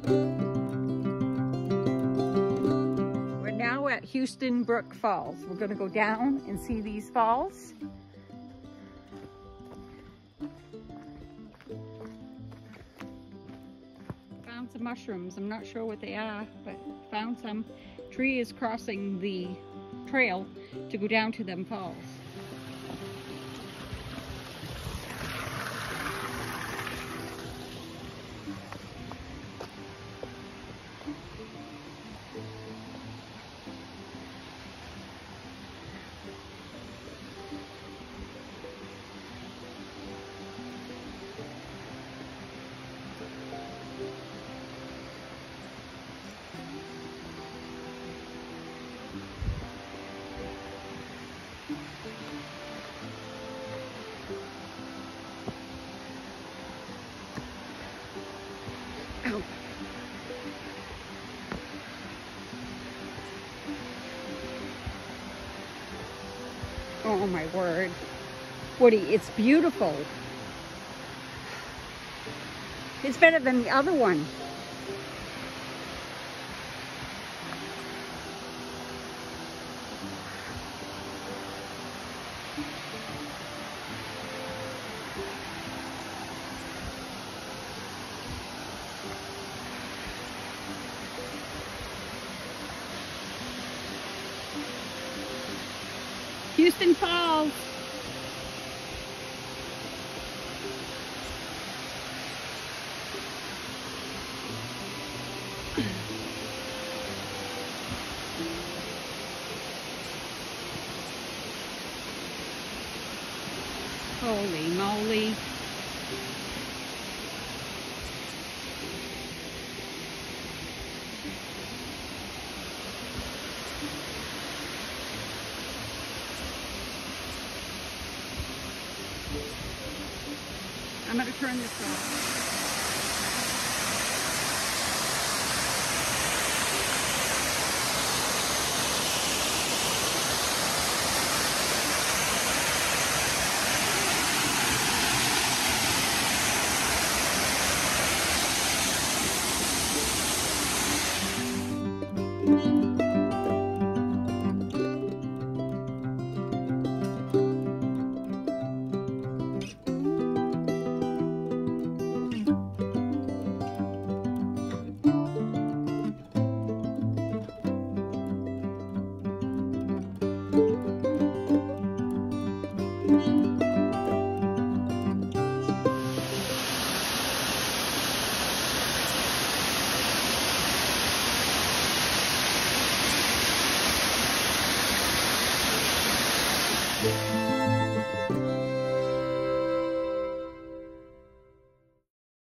We're now at Houston Brook Falls. We're going to go down and see these falls. Found some mushrooms. I'm not sure what they are, but found some. Tree is crossing the trail to go down to them falls. Oh. Oh my word. Woody, it's beautiful. It's better than the other one. Houston Falls. Holy moly. I'm going to turn this off.